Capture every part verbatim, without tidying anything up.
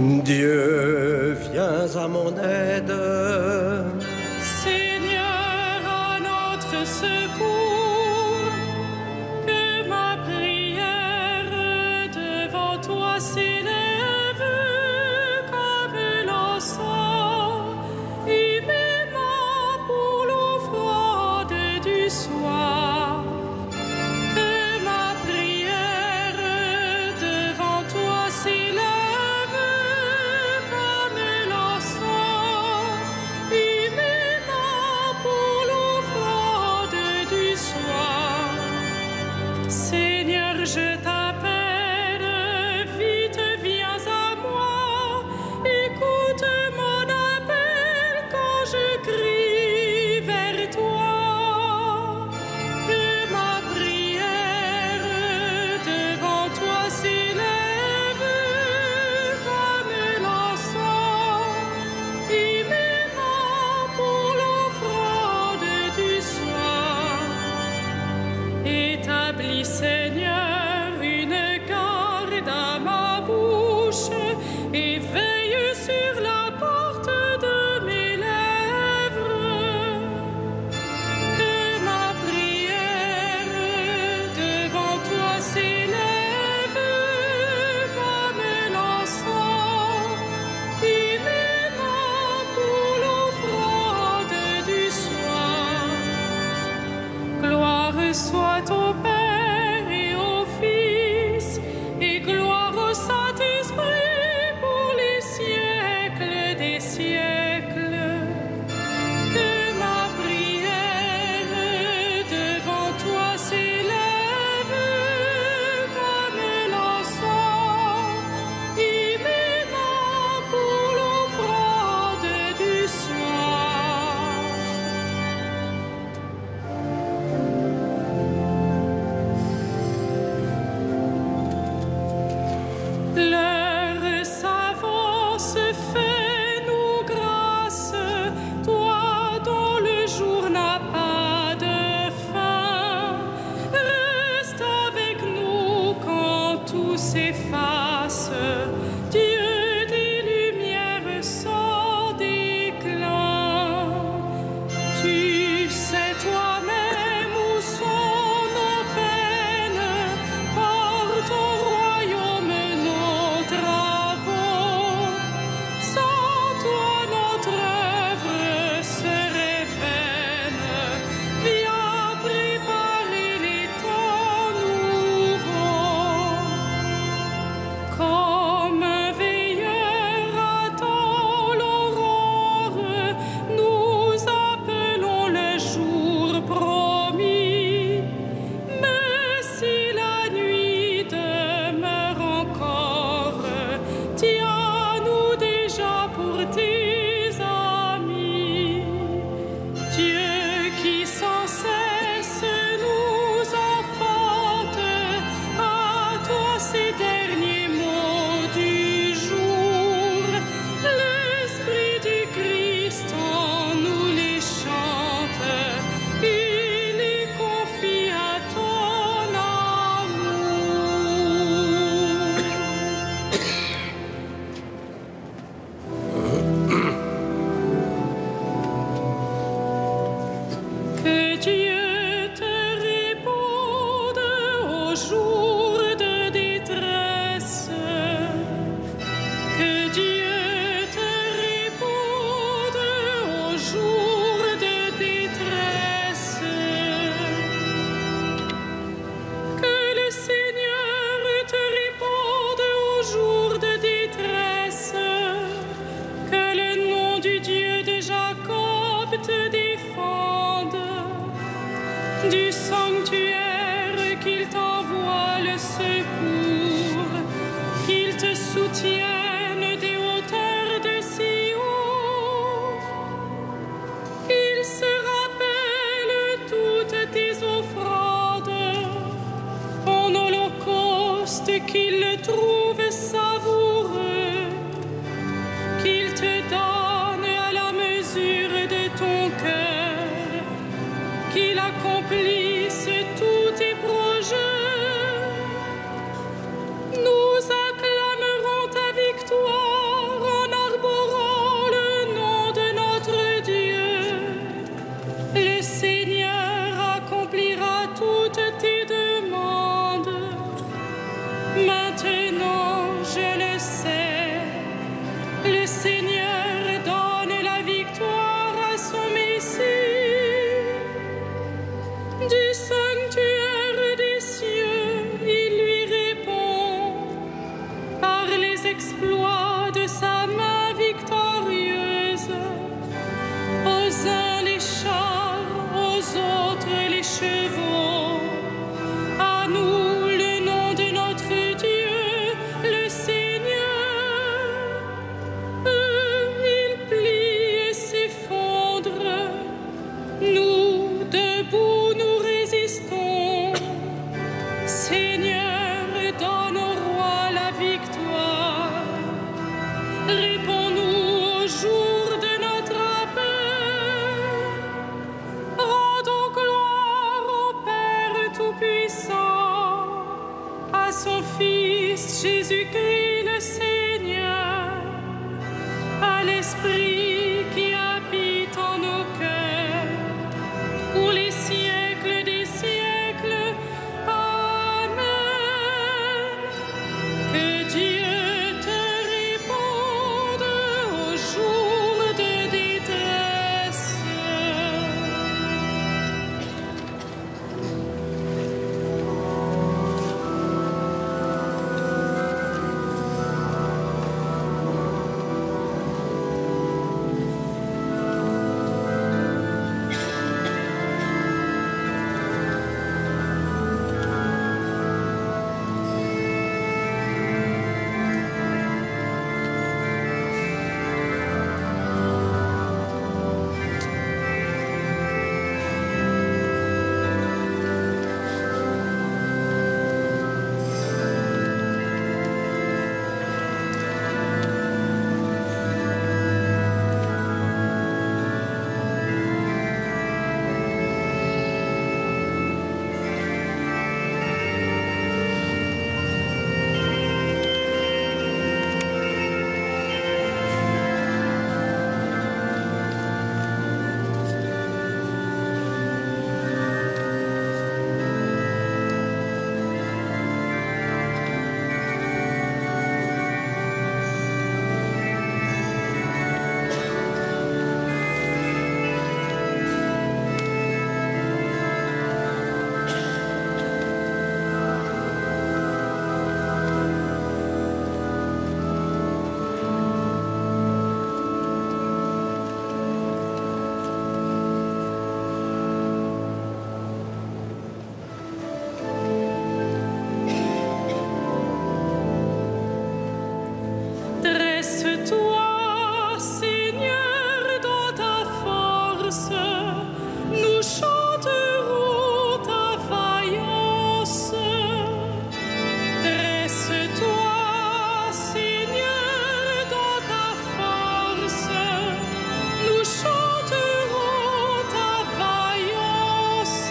Dieu, viens à mon aide. Seigneur, à notre secours, que ma prière devant toi s'élève comme l'encens, humainement pour l'eau froide du soir. Que ma prière devant toi s'élève comme l'encens, humainement pour l'eau froide du soir. Seigneur, je t'appelle, vite viens à moi, écoute mon appel quand je crie vers toi. Que ma prière devant toi s'élève comme l'encens, humainement pour l'eau froide du soir. Établis, Seigneur, une garde à ma bouche et veille sur la porte de mes lèvres. Que ma prière devant toi s'élève comme l'encens, humainement pour l'eau froide du soir. Gloire soit au Père et au Fils, et gloire au Saint-Esprit pour les siècles des siècles. Que ma prière devant toi s'élève comme l'encens, humainement pour l'eau froide du soir. L'heure s'avance, fais-nous grâce, toi dont le jour n'a pas de fin. Reste avec nous quand tout s'efface, Dieu des lumières sans déclin. Tu sais toi-même où sont nos peines, porte au royaume nos travaux. Sans toi notre œuvre serait vaine. Viens préparer les temps nouveaux. Comme un veilleur attend l'aurore, nous appelons le jour promis. Mais si la nuit demeure encore, tiens-nous déjà pour tes amis. Dieu qui sans cesse nous enfante, à toi ces derniers mots du jour. L'Esprit du Christ en nous les chante, il les confie à ton amour. Que Dieu te réponde au jour de détresse. Que Dieu te réponde au jour de détresse. Que le Seigneur te réponde au jour de détresse. Que le nom du Dieu de Jacob te défende. Du sanctuaire qu'il t'envoie le secours, qu'il te soutienne des hauteurs de Sion, qu'il se rappelle toutes tes offrandes, ton holocauste, qu'il le trouve savoureux, qu'il te donne à la mesure de ton cœur, qu'il accomplisse tous tes projets. Nous acclamerons ta victoire. debout nous résistons. Seigneur, donne au roi la victoire. Réponds-nous au jour de notre appel. Rendons gloire au Père Tout-Puissant, à son Fils Jésus-Christ le Seigneur, à l'Esprit qui habite en nos cœurs, pour les siècles des siècles. Amen. Que Dieu te réponde au jour de détresse. Dresse-toi, Seigneur, dans ta force, nous chanterons ta vaillance. Dresse-toi, Seigneur, dans ta force, nous chanterons ta vaillance.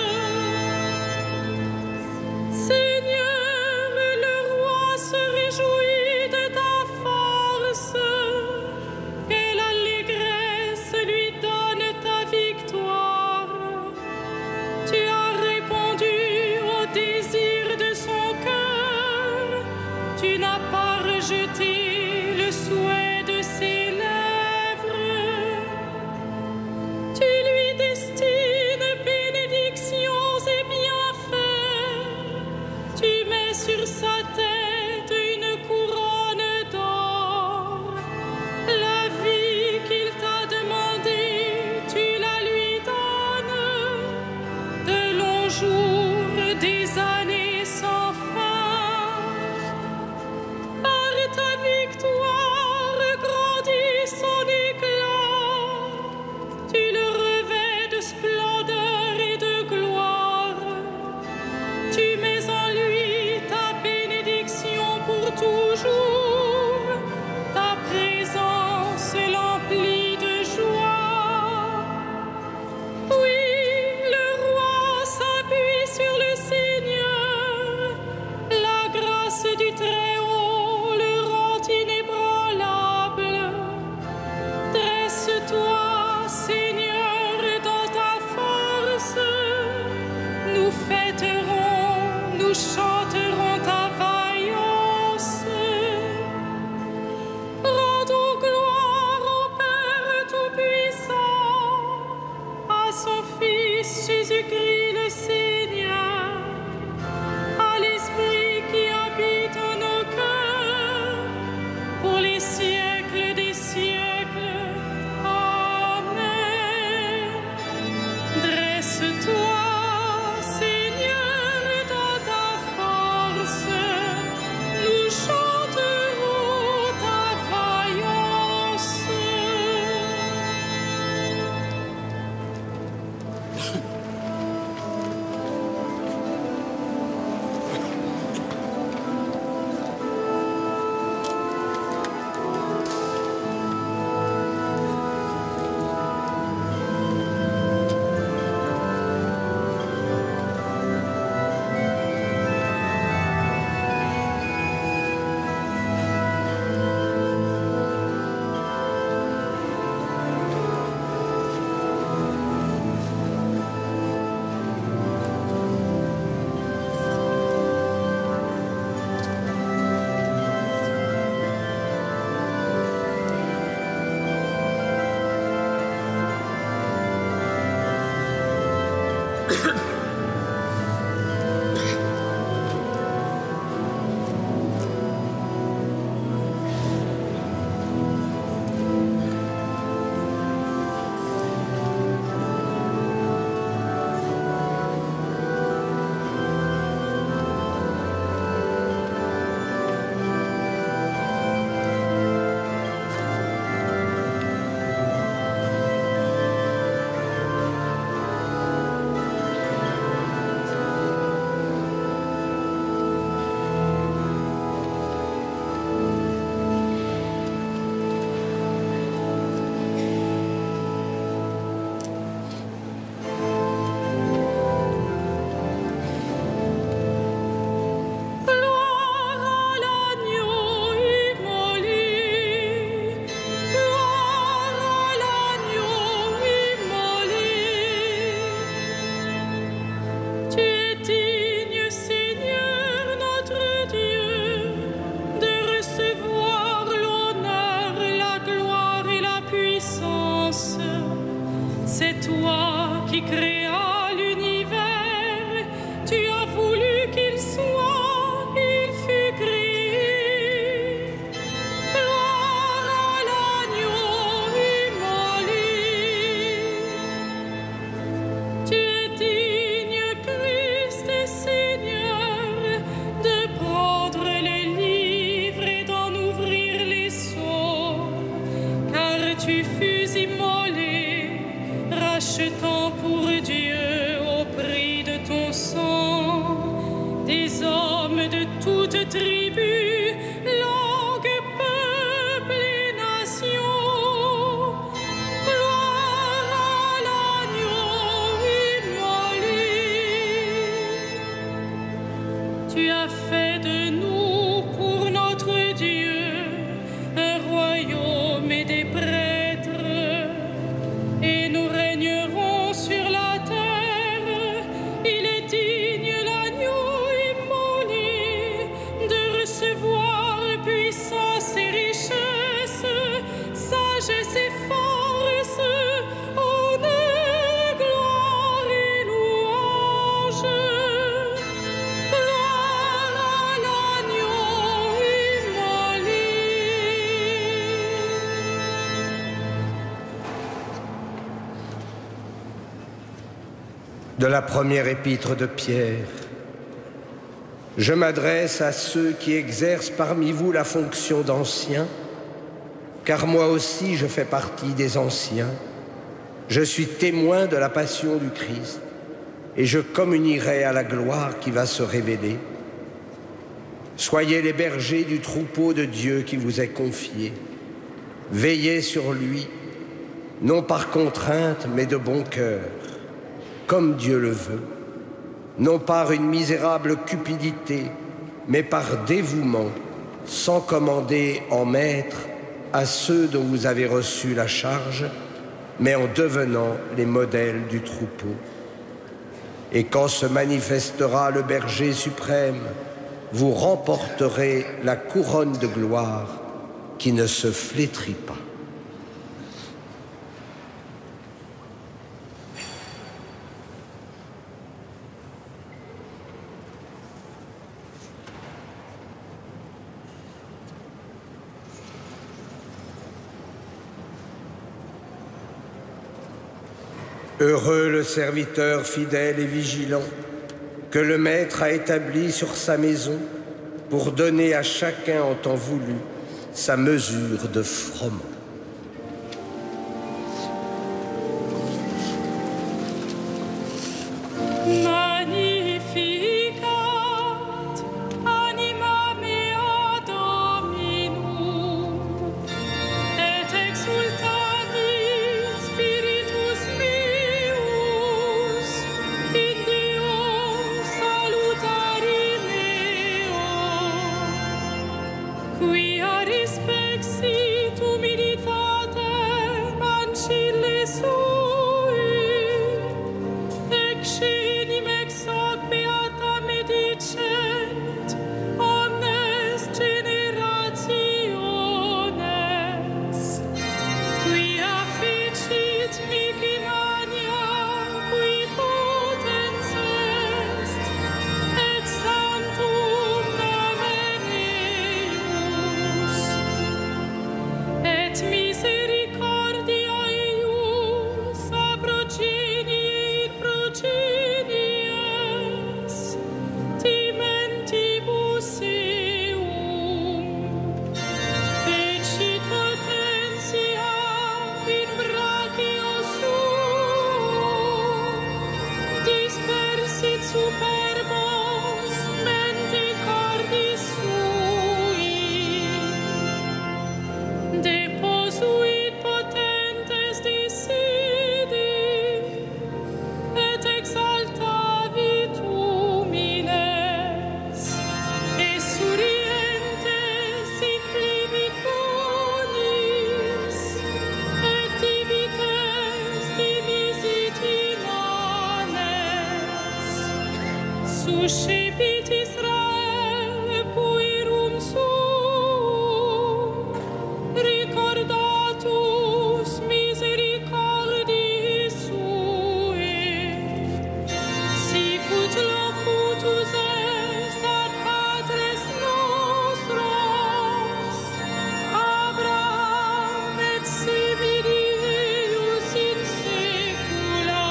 Seigneur, le roi se réjouit de ta force. Quelle allégresse lui donne ta victoire. Tu as répondu au désir de son cœur. Tu n'as pas rejeté le souhait de ses lèvres. Tu lui destines bénédictions et bienfaits. Tu mets sur sa tête une couronne d'or. La vie qu'il t'a demandée, tu la lui donnes. De longs jours, des années sans fin. Par ta victoire grandit son éclat. Tu le revêts de splendeur et de gloire. Tu mets en lui ta bénédiction pour toujours. Ta présence l'emplit de joie. Oui, le roi s'appuie sur le Seigneur. La grâce du Très-Haut le rend inébranlable. Dresse-toi, Seigneur, dans ta force. Nous fêterons, nous chanterons ta vaillance. Rendons gloire au Père Tout-Puissant, à son Fils Jésus-Christ le Seigneur, à l'Esprit qui habite en nos cœurs, pour les siècles des siècles. Amen. Dresse-toi, Seigneur, dans ta force. Nous chanterons ta vaillance. De la première épître de Pierre. Je m'adresse à ceux qui exercent parmi vous la fonction d'anciens, car moi aussi je fais partie des anciens. Je suis témoin de la passion du Christ et je communierai à la gloire qui va se révéler. Soyez les bergers du troupeau de Dieu qui vous est confié. Veillez sur lui, non par contrainte, mais de bon cœur, comme Dieu le veut, non par une misérable cupidité, mais par dévouement, sans commander en maître à ceux dont vous avez reçu la charge, mais en devenant les modèles du troupeau. Et quand se manifestera le berger suprême, vous remporterez la couronne de gloire qui ne se flétrit pas. Heureux le serviteur fidèle et vigilant que le Maître a établi sur sa maison pour donner à chacun en temps voulu sa mesure de froment. Exini me suscipit Israel puerum suum, recordatus misericordiae suae, sicut locutus est ad patres nostros, Abraham et Sibirius in saecula.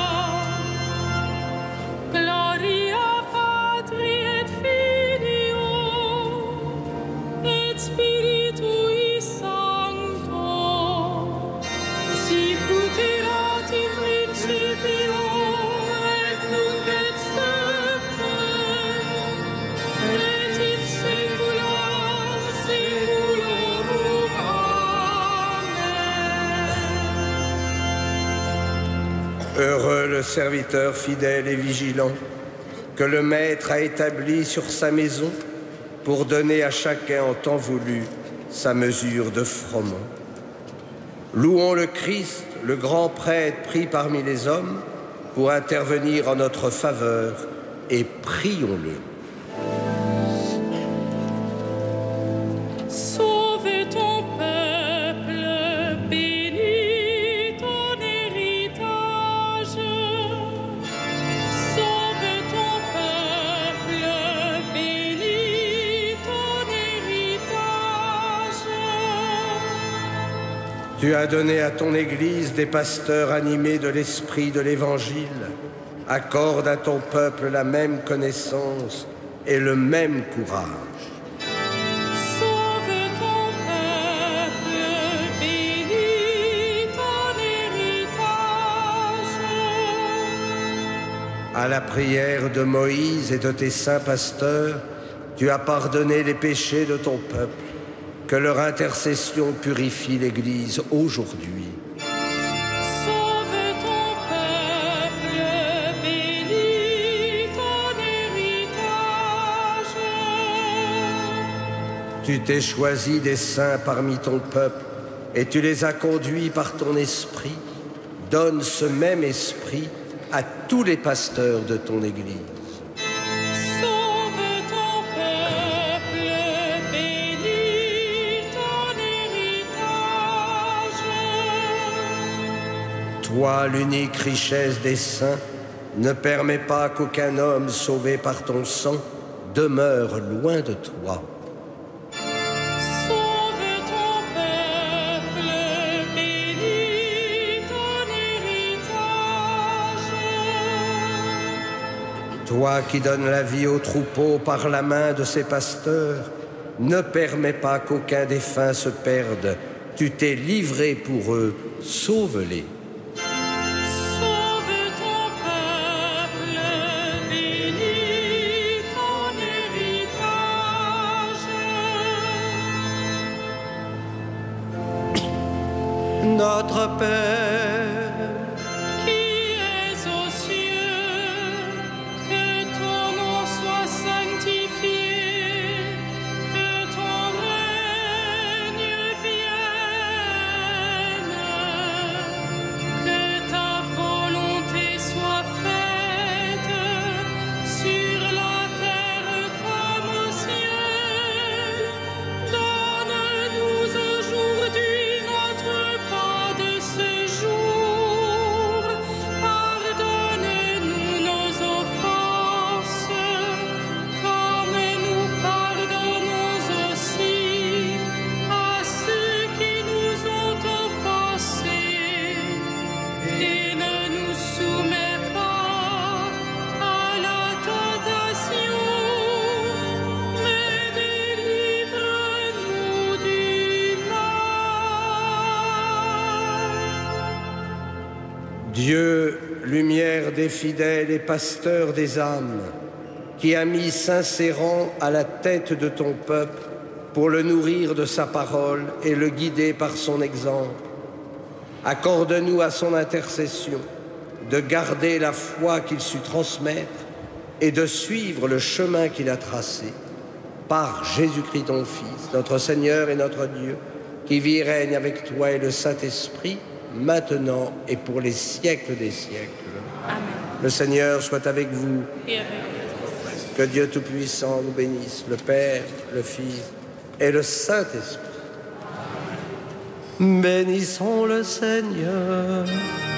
Gloria Patri et Filio et Spiritui Sancto, sicut erat in principio et nunc et semper et in saecula saeculorum. Amen. Heureux le serviteur fidèle et vigilant que le Maître a établi sur sa maison pour donner à chacun en temps voulu sa mesure de froment. Louons le Christ, le grand prêtre pris parmi les hommes, pour intervenir en notre faveur, et prions-le. Sauve ton peuple, bénis ton héritage. Sauve ton peuple, bénis ton héritage. Tu as donné à ton Église des pasteurs animés de l'esprit de l'Évangile. Accorde à ton peuple la même connaissance et le même courage. Sauve ton peuple, bénis ton héritage. À la prière de Moïse et de tes saints pasteurs, tu as pardonné les péchés de ton peuple. Que leur intercession purifie l'Église aujourd'hui. Sauve ton peuple, bénis ton héritage. Tu t'es choisi des saints parmi ton peuple et tu les as conduits par ton esprit. Donne ce même esprit à tous les pasteurs de ton Église. Sauve ton peuple, bénis ton héritage. Toi, l'unique richesse des saints, ne permets pas qu'aucun homme sauvé par ton sang demeure loin de toi. Sauve ton peuple, bénis ton héritage. Toi qui donnes la vie aux troupeaux par la main de ses pasteurs, ne permets pas qu'aucun défunt se perde. Tu t'es livré pour eux, sauve-les. Sauve ton peuple, bénis ton héritage. Notre Père, Qui es aux cieux, que ton nom soit sanctifié, que ton règne vienne, que ta volonté soit faite sur la terre comme au ciel. Donne-nous aujourd'hui notre pain de ce jour. Pardonne-nous nos offenses, comme nous pardonnons aussi à ceux qui nous ont offensés. Et ne nous soumets pas à la tentation, mais délivre-nous du mal. Dieu, lumière des fidèles et pasteur des âmes, qui a mis Saint-Céran à la tête de ton peuple pour le nourrir de sa parole et le guider par son exemple, accorde-nous à son intercession de garder la foi qu'il sut transmettre et de suivre le chemin qu'il a tracé. Par Jésus-Christ ton Fils, notre Seigneur et notre Dieu, qui vit et règne avec toi et le Saint-Esprit, maintenant et pour les siècles des siècles. Amen. Le Seigneur soit avec vous. Et avec Que Dieu Tout-Puissant nous bénisse, le Père, le Fils et le Saint-Esprit. Bénissons le Seigneur.